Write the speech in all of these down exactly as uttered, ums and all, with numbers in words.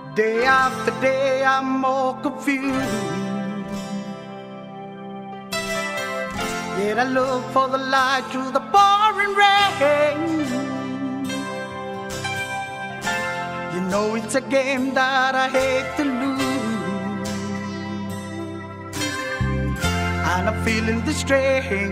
Day after day I'm more confused. Yet I look for the light through the pouring rain. You know it's a game that I hate to lose, and I'm feeling the strain.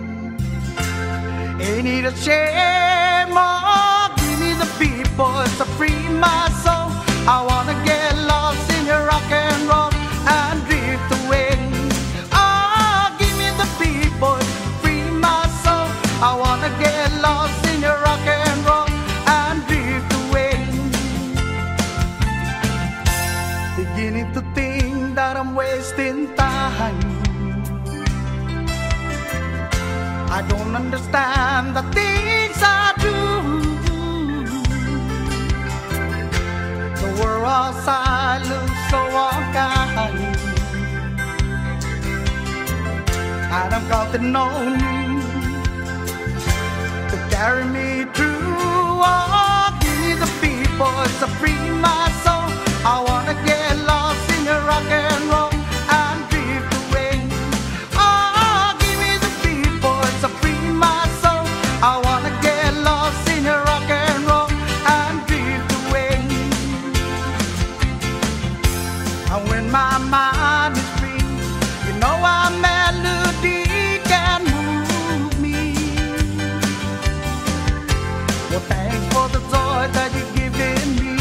Ain't it a shame? Oh, give me the beat, boys, to free my soul. I wanna get lost in your rock and roll and drift away. Oh, give me the beat, boys, free my soul. I wanna get lost in your rock and roll and drift away. Beginning to think that I'm wasting time. I don't understand the things I do. The world outside looks so unkind, and I've got to know you to carry me through. Oh, give me the beat, boys, to free my soul. I wanna get lost in your rock and roll and drift away. Oh, give me the beat, boys, to free my soul. I wanna get lost in your rock and roll and drift away. And when my mind is free, you know our melody can move me. Well, thanks for the joy that you're giving me.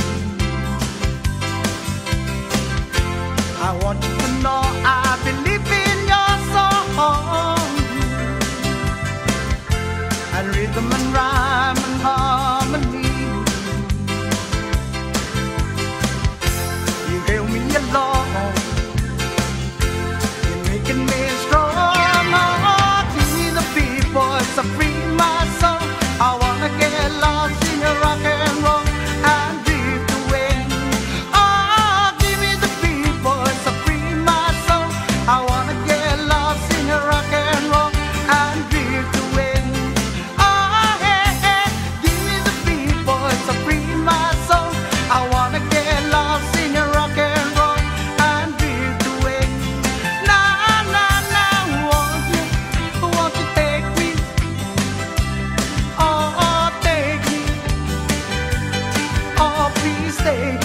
I want you to know I believe in your song, and rhythm and rhyme and harmony. You help me along, you're making me strong. Oh, give me the beat, boys, to free my soul. I wanna get lost in your rock and roll and drift away. Oh, give me the beat, boys, to free my soul. I wanna get lost in your rock and roll and drift away. Oh, hey, hey, give me the beat, boys, to free my soul. I wanna get lost in your rock and roll and drift away. Nah, nah, nah, won't you, won't you take me? Oh, oh, take me. Oh, please take